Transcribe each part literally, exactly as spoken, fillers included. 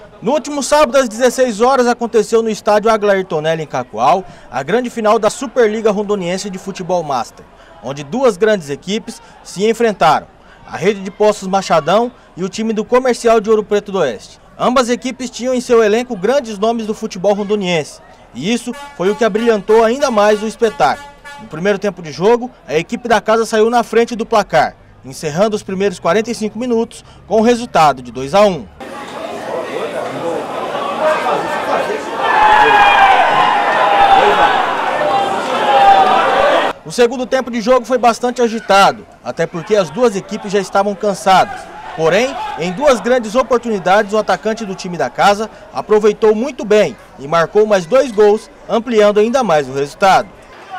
No último sábado, às dezesseis horas, aconteceu no estádio Aglair Tonelli, em Cacoal, a grande final da Superliga Rondoniense de Futebol Master, onde duas grandes equipes se enfrentaram, a Rede de Postos Machadão e o time do Comercial de Ouro Preto do Oeste. Ambas equipes tinham em seu elenco grandes nomes do futebol rondoniense, e isso foi o que abrilhantou ainda mais o espetáculo. No primeiro tempo de jogo, a equipe da casa saiu na frente do placar, encerrando os primeiros quarenta e cinco minutos com o resultado de dois a um. O segundo tempo de jogo foi bastante agitado, até porque as duas equipes já estavam cansadas. Porém, em duas grandes oportunidades, o atacante do time da casa aproveitou muito bem e marcou mais dois gols, ampliando ainda mais o resultado.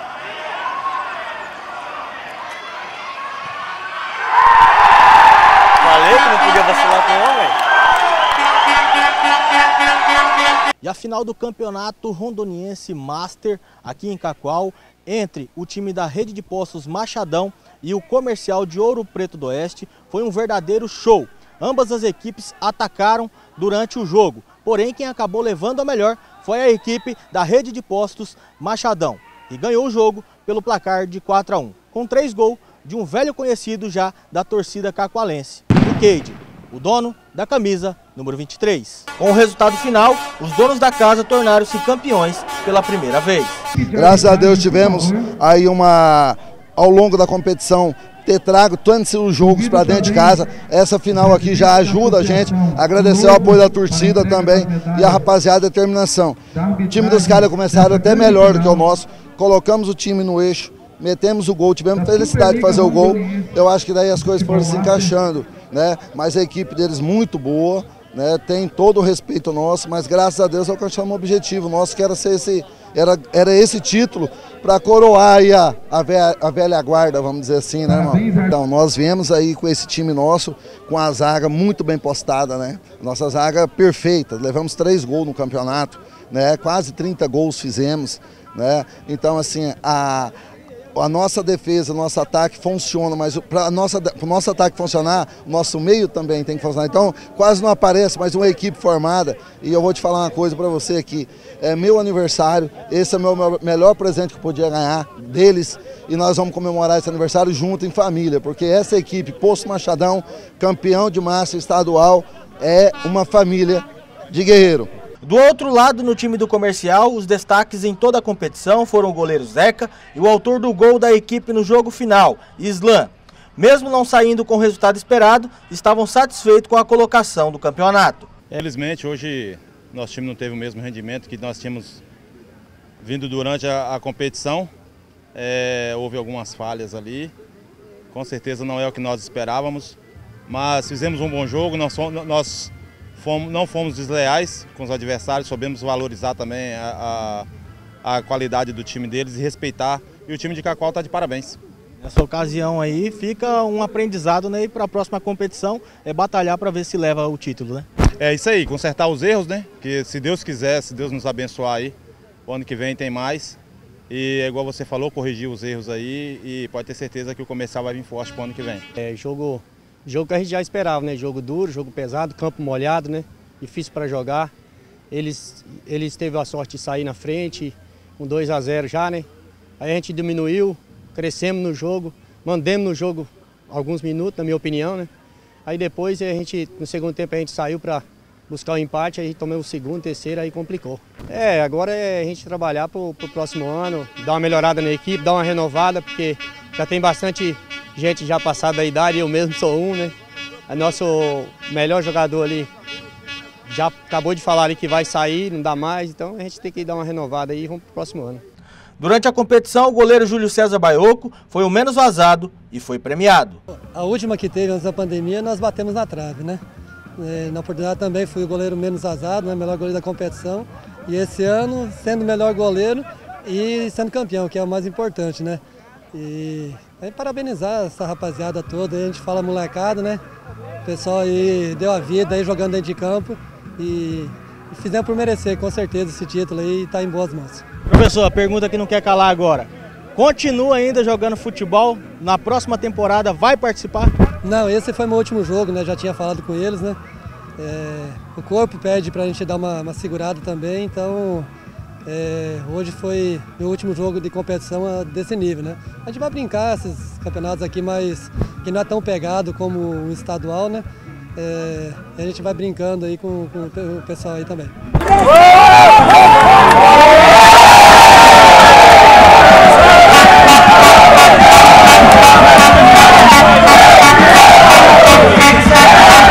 Falei que não podia vacilar com o homem. E a final do Campeonato Rondoniense Master, aqui em Cacoal, entre o time da Rede de Postos Machadão e o Comercial de Ouro Preto do Oeste, foi um verdadeiro show. Ambas as equipes atacaram durante o jogo, porém quem acabou levando a melhor foi a equipe da Rede de Postos Machadão, e ganhou o jogo pelo placar de quatro a um, com três gols de um velho conhecido já da torcida cacoalense, o Cade, o dono da camisa número vinte e três. Com o resultado final, os donos da casa tornaram-se campeões pela primeira vez. Graças a Deus tivemos aí uma, ao longo da competição, ter trago tantos os jogos para dentro de casa. Essa final aqui já ajuda a gente, agradecer o apoio da torcida também e a rapaziada, a determinação. O time dos caras começaram até melhor do que o nosso, colocamos o time no eixo, metemos o gol, tivemos felicidade de fazer o gol. Eu acho que daí as coisas foram se encaixando, né? Mas a equipe deles muito boa, né? Tem todo o respeito nosso, mas graças a Deus alcançamos o objetivo nosso, que era ser esse, era, era esse título para coroar aí a, a, velha, a velha guarda, vamos dizer assim, né, irmão? Então, nós viemos aí com esse time nosso, com a zaga muito bem postada, né? Nossa zaga perfeita, levamos três gols no campeonato, né? Quase trinta gols fizemos, né? Então, assim, a... a nossa defesa, o nosso ataque funciona, mas para o nosso ataque funcionar, o nosso meio também tem que funcionar. Então, quase não aparece, mas uma equipe formada. E eu vou te falar uma coisa para você aqui. É meu aniversário, esse é o meu melhor presente que eu podia ganhar deles. E nós vamos comemorar esse aniversário junto em família, porque essa equipe, Posto Machadão, campeão de Master estadual, é uma família de guerreiro. Do outro lado, no time do Comercial, os destaques em toda a competição foram o goleiro Zeca e o autor do gol da equipe no jogo final, Islan. Mesmo não saindo com o resultado esperado, estavam satisfeitos com a colocação do campeonato. Infelizmente, hoje nosso time não teve o mesmo rendimento que nós tínhamos vindo durante a, a competição. É, houve algumas falhas ali, com certeza não é o que nós esperávamos, mas fizemos um bom jogo, nós, nós Fomos, não fomos desleais com os adversários, soubemos valorizar também a, a, a qualidade do time deles e respeitar. E o time de Cacoal está de parabéns. Nessa ocasião aí fica um aprendizado, né? E para a próxima competição é batalhar para ver se leva o título, né? É isso aí, consertar os erros, né? Que se Deus quiser, se Deus nos abençoar aí, o ano que vem tem mais. E igual você falou, corrigir os erros aí e pode ter certeza que o Comercial vai vir forte para o ano que vem. É jogo... Jogo que a gente já esperava, né? Jogo duro, jogo pesado, campo molhado, né? Difícil para jogar. Eles, eles teve a sorte de sair na frente, com dois a zero já, né? Aí a gente diminuiu, crescemos no jogo, mandemos no jogo alguns minutos, na minha opinião, né? Aí depois a gente, no segundo tempo a gente saiu para buscar o empate, aí tomamos o segundo, terceiro, aí complicou. É, agora é a gente trabalhar para o próximo ano, dar uma melhorada na equipe, dar uma renovada, porque já tem bastante gente já passada da idade, eu mesmo sou um, né? O nosso melhor jogador ali já acabou de falar ali que vai sair, não dá mais, então a gente tem que dar uma renovada aí e vamos para o próximo ano. Durante a competição, o goleiro Júlio César Baioco foi o menos vazado e foi premiado. A última que teve antes da pandemia, nós batemos na trave, né? Na oportunidade também fui o goleiro menos vazado, né? Melhor goleiro da competição. E esse ano, sendo o melhor goleiro e sendo campeão, que é o mais importante, né? E aí, parabenizar essa rapaziada toda, a gente fala molecada, né? O pessoal aí deu a vida aí jogando dentro de campo e, e fizemos por merecer, com certeza, esse título aí está em boas mãos. Professor, a pergunta que não quer calar agora. Continua ainda jogando futebol? Na próxima temporada vai participar? Não, esse foi meu último jogo, né? Já tinha falado com eles, né? É, o corpo pede para a gente dar uma, uma segurada também, então é, hoje foi meu último jogo de competição desse nível, né? A gente vai brincar esses campeonatos aqui, mas que não é tão pegado como o estadual, né? É, a gente vai brincando aí com, com o pessoal aí também. Thank you.